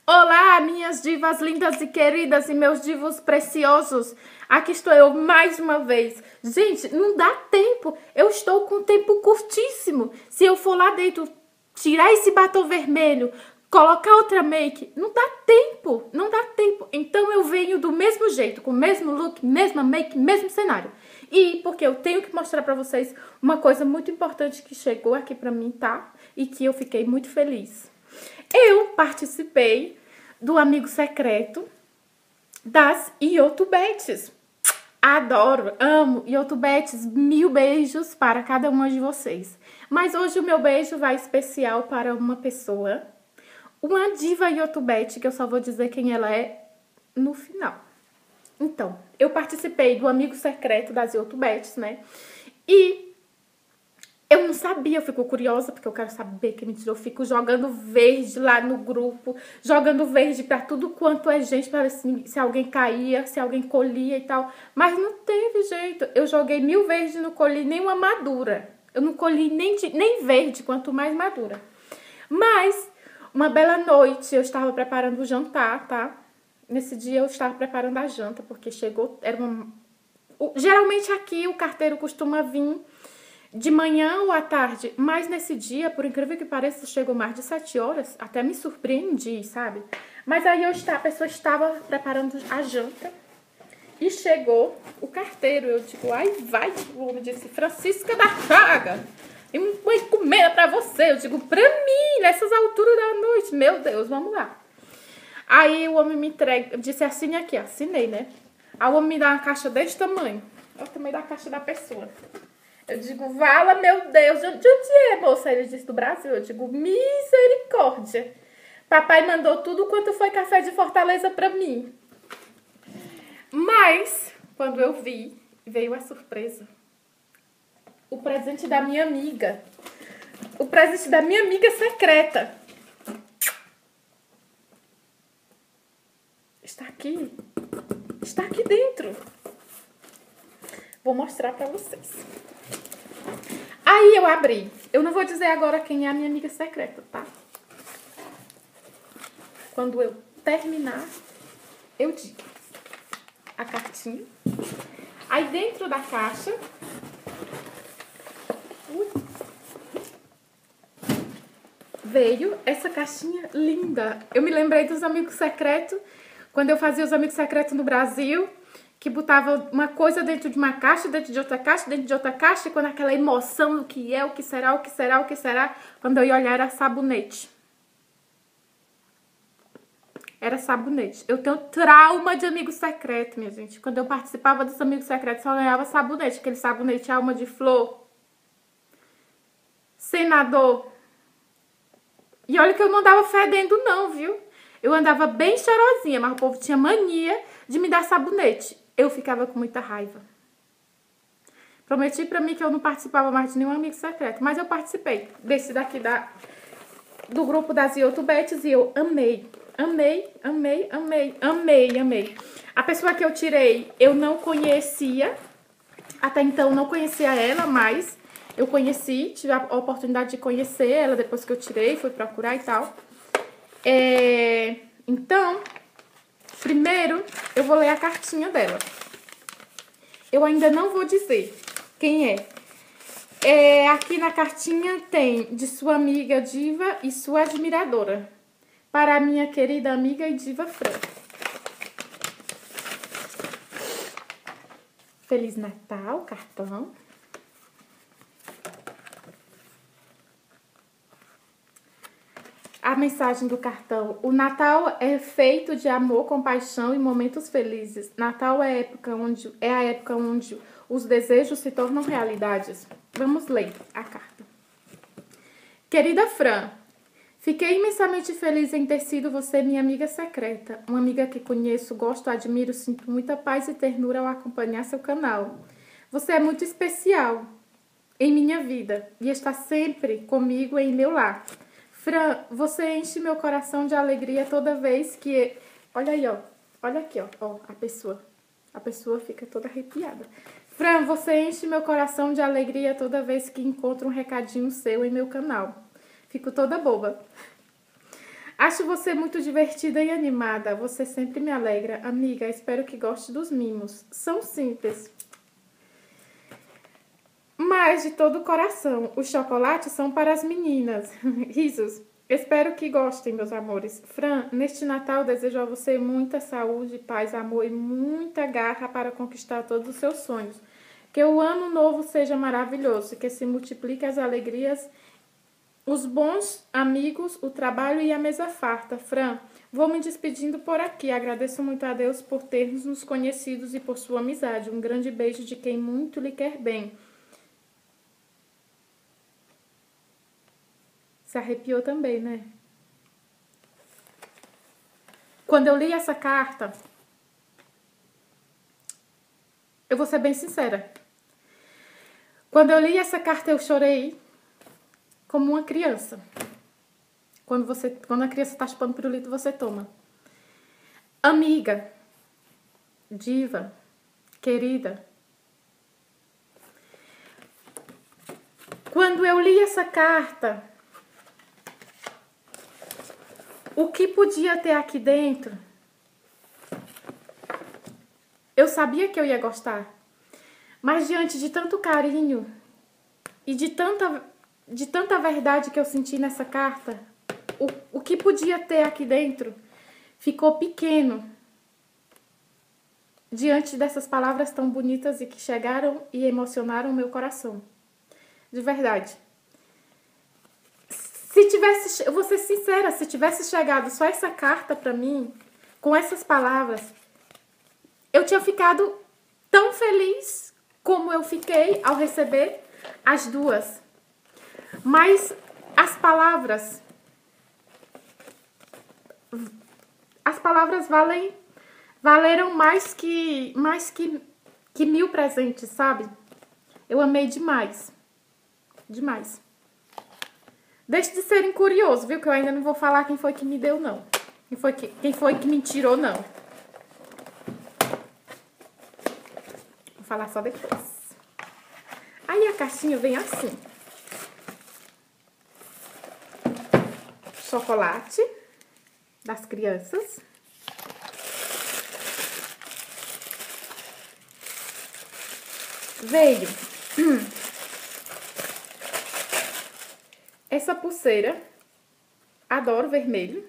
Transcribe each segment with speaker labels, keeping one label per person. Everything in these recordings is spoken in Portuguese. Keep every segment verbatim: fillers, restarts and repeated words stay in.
Speaker 1: Olá, minhas divas lindas e queridas e meus divos preciosos. Aqui estou eu mais uma vez. Gente, não dá tempo. Eu estou com tempo curtíssimo. Se eu for lá dentro, tirar esse batom vermelho, colocar outra make, não dá tempo. Não dá tempo. Então eu venho do mesmo jeito, com o mesmo look, mesma make, mesmo cenário. E porque eu tenho que mostrar pra vocês uma coisa muito importante que chegou aqui pra mim, tá? E que eu fiquei muito feliz. Eu participei do amigo secreto das YouTubettes. Adoro, amo YouTubettes. Mil beijos para cada uma de vocês. Mas hoje o meu beijo vai especial para uma pessoa, uma diva YouTubette, que eu só vou dizer quem ela é no final. Então, eu participei do amigo secreto das YouTubettes, né? E eu não sabia, eu fico curiosa, porque eu quero saber quem me tirou. Eu fico jogando verde lá no grupo, jogando verde pra tudo quanto é gente, pra ver se, se alguém caía, se alguém colhia e tal. Mas não teve jeito. Eu joguei mil verdes e não colhi nenhuma madura. Eu não colhi nem, de, nem verde, quanto mais madura. Mas, uma bela noite, eu estava preparando o jantar, tá? Nesse dia eu estava preparando a janta, porque chegou, era uma... Geralmente aqui o carteiro costuma vir de manhã ou à tarde, mas nesse dia, por incrível que pareça, chegou mais de sete horas, até me surpreendi, sabe? Mas aí eu está, a pessoa estava preparando a janta e chegou o carteiro. Eu digo, ai, vai, o homem disse, Francisca da Chaga, tem uma encomenda pra você. Eu digo, pra mim, nessas alturas da noite, meu Deus, vamos lá. Aí o homem me entrega, disse, assine aqui, assinei, né? Aí o homem me dá uma caixa desse tamanho, olha o tamanho da caixa da pessoa. Eu digo, vala, meu Deus, de onde é, moça? Ele disse, do Brasil. Eu digo, misericórdia. Papai mandou tudo quanto foi café de Fortaleza pra mim. Mas, quando eu vi, veio a surpresa. O presente da minha amiga. O presente da minha amiga secreta. Está aqui. Está aqui dentro. Vou mostrar pra vocês. Aí eu abri. Eu não vou dizer agora quem é a minha amiga secreta, tá? Quando eu terminar, eu digo. A cartinha. Aí dentro da caixa... Ui, veio essa caixinha linda. Eu me lembrei dos amigos secretos. Quando eu fazia os amigos secretos no Brasil... que botava uma coisa dentro de uma caixa, dentro de outra caixa, dentro de outra caixa, e quando aquela emoção do que é, o que será, o que será, o que será, quando eu ia olhar era sabonete. Era sabonete. Eu tenho trauma de amigo secreto, minha gente. Quando eu participava dos amigos secretos, só ganhava sabonete, aquele sabonete alma de flor, senador. E olha que eu não andava fedendo não, viu? Eu andava bem cheirosinha, mas o povo tinha mania de me dar sabonete. Eu ficava com muita raiva. Prometi pra mim que eu não participava mais de nenhum amigo secreto, mas eu participei desse daqui da, do grupo das YouTubettes e eu amei. Amei, amei, amei, amei, amei. A pessoa que eu tirei, eu não conhecia. Até então, não conhecia ela, mas eu conheci, tive a oportunidade de conhecer ela depois que eu tirei, fui procurar e tal. É, então... Primeiro, eu vou ler a cartinha dela. Eu ainda não vou dizer quem é. É, aqui na cartinha tem de sua amiga diva e sua admiradora. Para a minha querida amiga e diva Fran. Feliz Natal, cartão. A mensagem do cartão. O Natal é feito de amor, compaixão e momentos felizes. Natal é a época onde, é a época onde os desejos se tornam realidades. Vamos ler a carta. Querida Fran, fiquei imensamente feliz em ter sido você minha amiga secreta. Uma amiga que conheço, gosto, admiro, sinto muita paz e ternura ao acompanhar seu canal. Você é muito especial em minha vida e está sempre comigo em meu lar. Fran, você enche meu coração de alegria toda vez que... Olha aí, ó. Olha aqui, ó. Ó, a pessoa. A pessoa fica toda arrepiada. Fran, você enche meu coração de alegria toda vez que encontro um recadinho seu em meu canal. Fico toda boba. Acho você muito divertida e animada. Você sempre me alegra. Amiga, espero que goste dos mimos. São simples, mas de todo o coração. Os chocolates são para as meninas. Risos. Espero que gostem, meus amores. Fran, neste Natal desejo a você muita saúde, paz, amor e muita garra para conquistar todos os seus sonhos. Que o ano novo seja maravilhoso, que se multiplique as alegrias, os bons amigos, o trabalho e a mesa farta. Fran, vou me despedindo por aqui. Agradeço muito a Deus por termos nos conhecidos e por sua amizade. Um grande beijo de quem muito lhe quer bem. Se arrepiou também, né? Quando eu li essa carta, eu vou ser bem sincera. Quando eu li essa carta, eu chorei como uma criança. Quando, você, quando a criança tá chupando pirulito, você toma. Amiga, diva, querida. Quando eu li essa carta, o que podia ter aqui dentro, eu sabia que eu ia gostar. Mas diante de tanto carinho e de tanta, de tanta verdade que eu senti nessa carta, o, o que podia ter aqui dentro ficou pequeno diante dessas palavras tão bonitas e que chegaram e emocionaram o meu coração. De verdade. Se tivesse, eu vou ser sincera, se tivesse chegado só essa carta pra mim, com essas palavras, eu tinha ficado tão feliz como eu fiquei ao receber as duas. Mas as palavras, as palavras valem, valeram mais que, mais que, que mil presentes, sabe? Eu amei demais, demais. Deixe de serem curiosos, viu? Que eu ainda não vou falar quem foi que me deu, não. Quem foi que, quem foi que me tirou, não. Vou falar só depois. Aí a caixinha vem assim. Chocolate das crianças. Veio hum, essa pulseira. Adoro vermelho.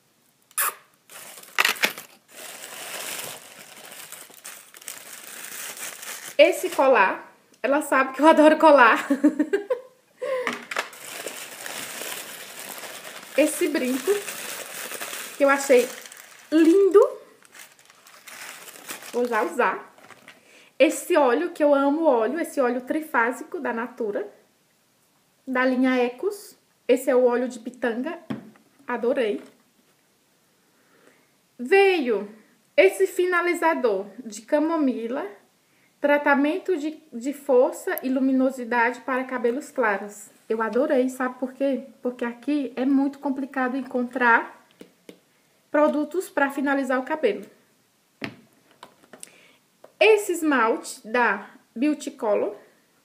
Speaker 1: Esse colar. Ela sabe que eu adoro colar. Esse brinco, que eu achei lindo. Vou já usar. Esse óleo, que eu amo óleo. Esse óleo trifásico da Natura. Da linha Ecos. Esse é o óleo de pitanga. Adorei. Veio esse finalizador de camomila. Tratamento de, de força e luminosidade para cabelos claros. Eu adorei, sabe por quê? Porque aqui é muito complicado encontrar produtos para finalizar o cabelo. Esse esmalte da Beauty Color.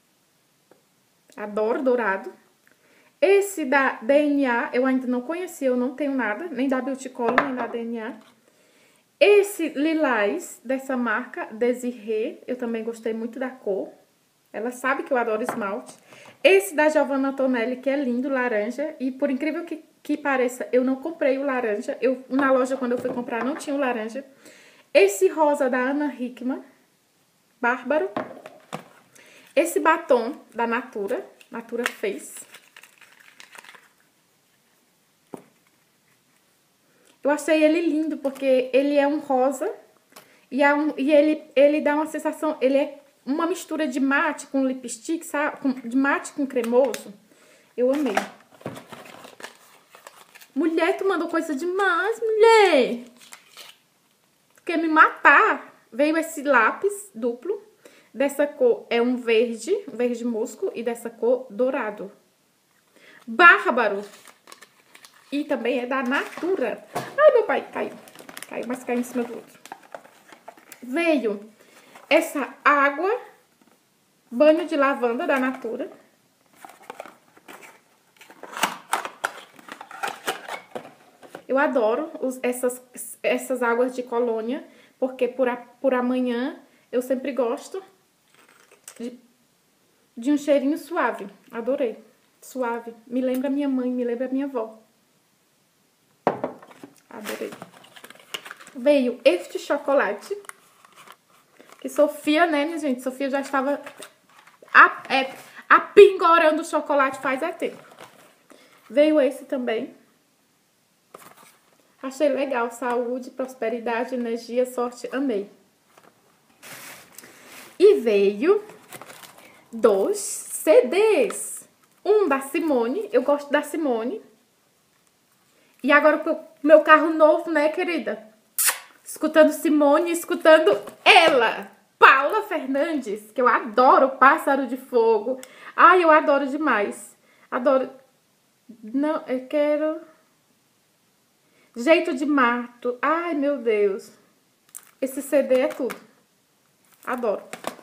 Speaker 1: Adoro dourado. Esse da D N A, eu ainda não conheci, eu não tenho nada, nem da Beauty Color, nem da D N A. Esse lilás dessa marca, Desiree, eu também gostei muito da cor. Ela sabe que eu adoro esmalte. Esse da Giovanna Antonelli, que é lindo, laranja. E por incrível que, que pareça, eu não comprei o laranja. Eu, na loja, quando eu fui comprar, não tinha o laranja. Esse rosa da Ana Hickman, bárbaro. Esse batom da Natura, Natura Face. Eu achei ele lindo, porque ele é um rosa e, é um, e ele, ele dá uma sensação... Ele é uma mistura de mate com lipstick, sabe? Com, de mate com cremoso. Eu amei. Mulher, tu mandou coisa demais, mulher! Tu quer me matar? Veio esse lápis duplo. Dessa cor é um verde, um verde musgo. E dessa cor, dourado. Bárbaro! E também é da Natura. Ai, meu pai, caiu. Caiu, mas caiu em cima do outro. Veio essa água, banho de lavanda da Natura. Eu adoro os, essas, essas águas de colônia, porque por, a, por amanhã eu sempre gosto de, de um cheirinho suave. Adorei. Suave. Me lembra minha mãe, me lembra minha avó. Adorei. Veio este chocolate, que Sofia, né, minha gente? Sofia já estava a, é, apingorando o chocolate faz é tempo. Veio esse também. Achei legal. Saúde, prosperidade, energia, sorte. Amei. E veio dois C Ds. Um da Simone. Eu gosto da Simone. E agora o meu carro novo, né, querida? Escutando Simone, escutando ela, Paula Fernandes, que eu adoro, Pássaro de Fogo. Ai, eu adoro demais. Adoro. Não, eu quero... Jeito de Mato. Ai, meu Deus. Esse C D é tudo. Adoro.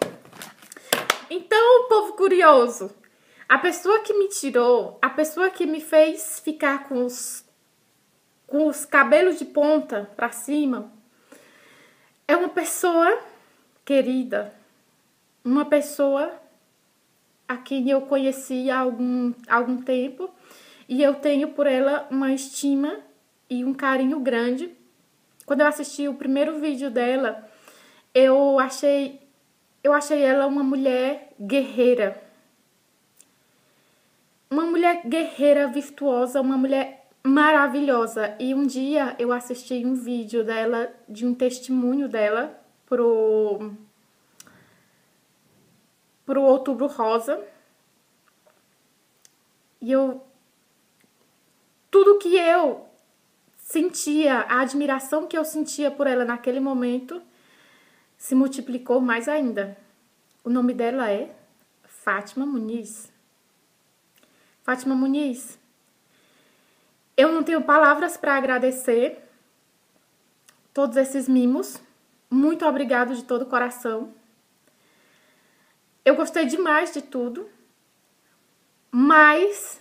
Speaker 1: Então, povo curioso, a pessoa que me tirou, a pessoa que me fez ficar com os, com os cabelos de ponta pra cima, é uma pessoa querida, uma pessoa a quem eu conheci há algum, algum tempo e eu tenho por ela uma estima e um carinho grande. Quando eu assisti o primeiro vídeo dela, eu achei, eu achei ela uma mulher guerreira. Uma mulher guerreira, virtuosa, uma mulher maravilhosa. E um dia eu assisti um vídeo dela, de um testemunho dela, pro, pro Outubro Rosa. E eu... Tudo que eu sentia, a admiração que eu sentia por ela naquele momento, se multiplicou mais ainda. O nome dela é Fátima Muniz. Fátima Muniz, eu não tenho palavras para agradecer todos esses mimos. Muito obrigado de todo o coração. Eu gostei demais de tudo, mas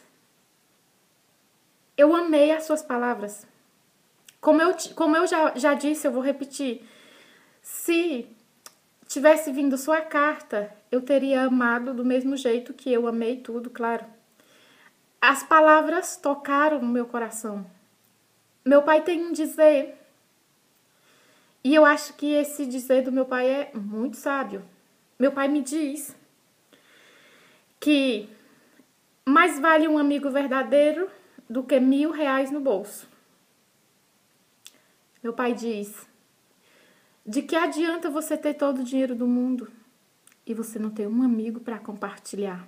Speaker 1: eu amei as suas palavras. Como eu, como eu já, já disse, eu vou repetir. Se tivesse vindo sua carta, eu teria amado do mesmo jeito que eu amei tudo, claro. As palavras tocaram no meu coração. Meu pai tem um dizer, e eu acho que esse dizer do meu pai é muito sábio. Meu pai me diz que mais vale um amigo verdadeiro do que mil reais no bolso. Meu pai diz, de que adianta você ter todo o dinheiro do mundo e você não ter um amigo para compartilhar?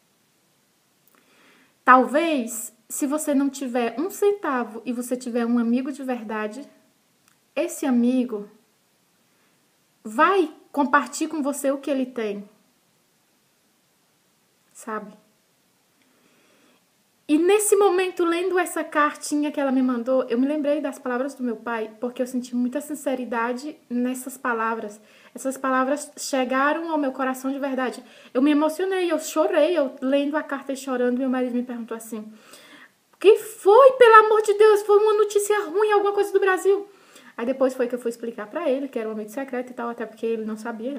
Speaker 1: Talvez, se você não tiver um centavo e você tiver um amigo de verdade, esse amigo vai compartilhar com você o que ele tem. Sabe? E nesse momento, lendo essa cartinha que ela me mandou, eu me lembrei das palavras do meu pai, porque eu senti muita sinceridade nessas palavras. Essas palavras chegaram ao meu coração de verdade. Eu me emocionei, eu chorei, eu lendo a carta e chorando, meu marido me perguntou assim, o que foi, pelo amor de Deus? Foi uma notícia ruim, alguma coisa do Brasil? Aí depois foi que eu fui explicar pra ele, que era um amigo secreto e tal, até porque ele não sabia.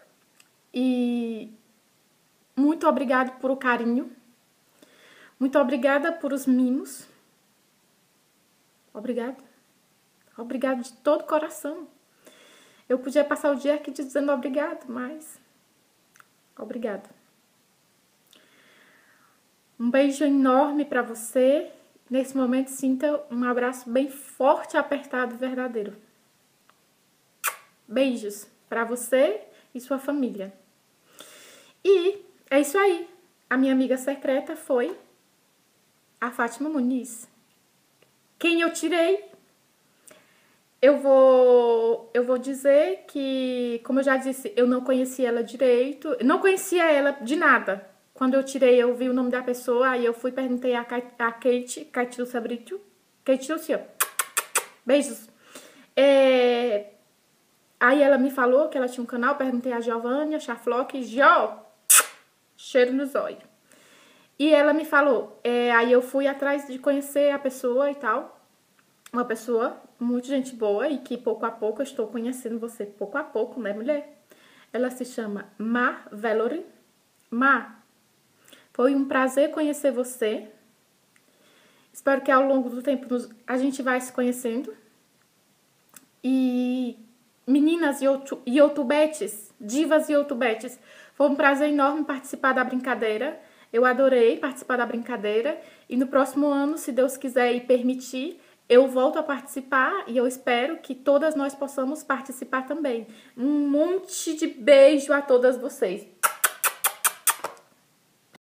Speaker 1: E muito obrigado por o carinho. Muito obrigada por os mimos. Obrigada. Obrigada de todo o coração. Eu podia passar o dia aqui dizendo obrigado, mas... Obrigada. Um beijo enorme para você. Nesse momento, sinta um abraço bem forte, apertado, verdadeiro. Beijos para você e sua família. E é isso aí. A minha amiga secreta foi... a Fátima Muniz. Quem eu tirei, eu vou, eu vou dizer que, como eu já disse, eu não conhecia ela direito, não conhecia ela de nada. Quando eu tirei, eu vi o nome da pessoa, aí eu fui e perguntei a, a Kate, Kate Lúcia Brito, Kate Lúcia, beijos. É, aí ela me falou que ela tinha um canal, perguntei a Giovânia, Chaflock, Jó, cheiro no zóio. E ela me falou, é, aí eu fui atrás de conhecer a pessoa e tal. uma pessoa muito gente boa e que pouco a pouco eu estou conhecendo você. Pouco a pouco, né, mulher? Ela se chama Ma Valerie. Ma, foi um prazer conhecer você. Espero que ao longo do tempo a gente vai se conhecendo. E meninas e youtubetes, divas e youtubetes, foi um prazer enorme participar da brincadeira. Eu adorei participar da brincadeira. E no próximo ano, se Deus quiser e permitir, eu volto a participar e eu espero que todas nós possamos participar também. Um monte de beijo a todas vocês.